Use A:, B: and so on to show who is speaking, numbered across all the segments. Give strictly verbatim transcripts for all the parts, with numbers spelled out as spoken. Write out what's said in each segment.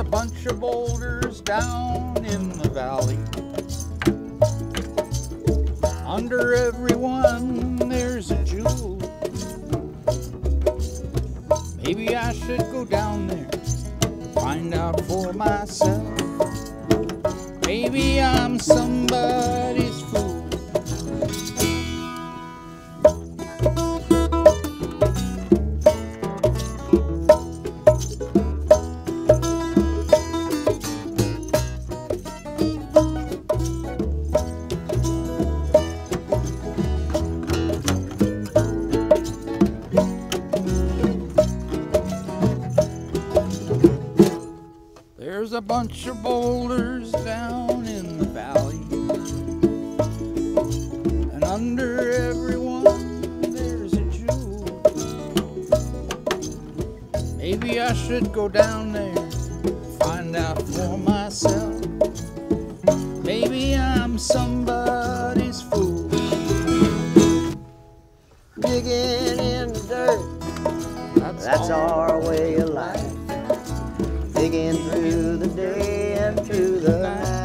A: bunch of boulders down in the valley. Under every one there's a jewel. Maybe I should go down there, find out for myself. Maybe I'm somebody's fool. There's a bunch of boulders down in the valley, and under every one there's a jewel. Maybe I should go down there, find out for myself. Maybe I'm somebody's fool.
B: Digging in the dirt, that's, that's our way of life. Digging through the day and through the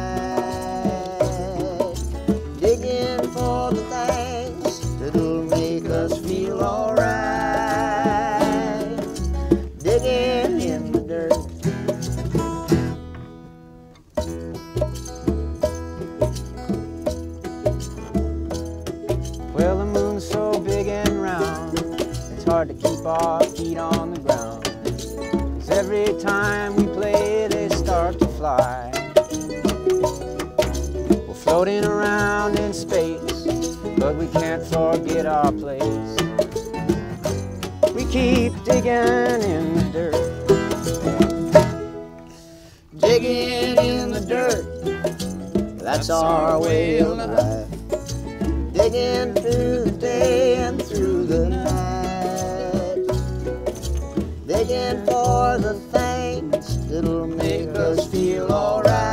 B: night. Digging for the things that'll make us feel alright. Digging in the dirt. Well, the moon's so big and round, it's hard to keep our feet on the ground. Every time we play, they start to fly. We're floating around in space, but we can't forget our place. We keep digging in the dirt. Digging in the dirt, that's our way of life. Digging through the day and through the night. Digging for the things that'll make us feel alright.